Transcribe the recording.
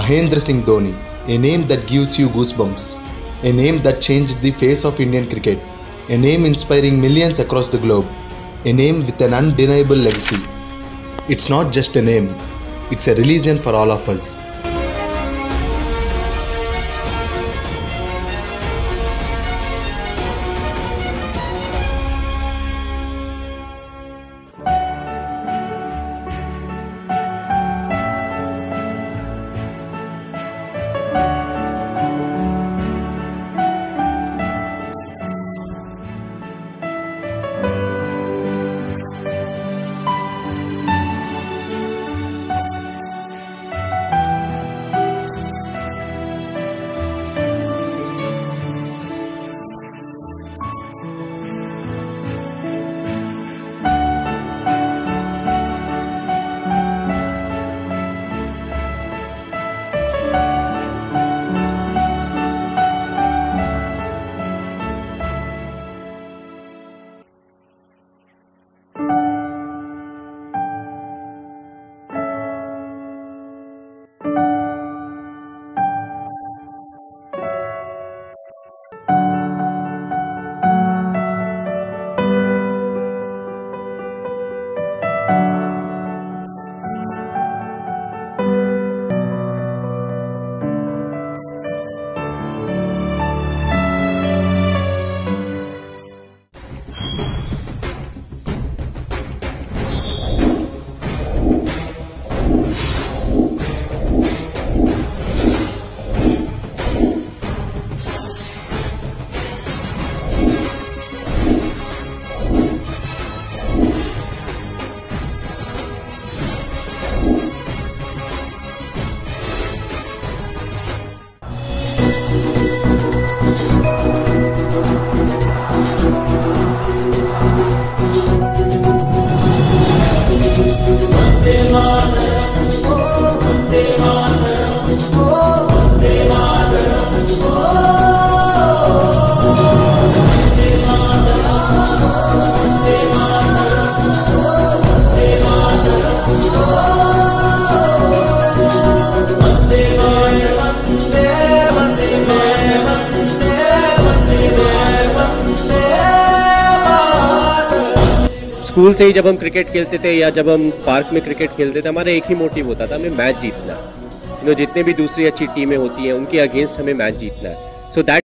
Mahendra Singh Dhoni, a name that gives you goosebumps, a name that changed the face of Indian cricket, a name inspiring millions across the globe, a name with an undeniable legacy. It's not just a name, it's a religion for all of us. School से ही जब हम cricket खेलते थे या जब हम park में क्रिकेट खेलते थे, हमारा एक ही मोटिव होता था, हमें मैच जीतना। जितने भी दूसरी अच्छी टीमें होती हैं उनके अगेंस्ट हमें मैच जीतना है। So that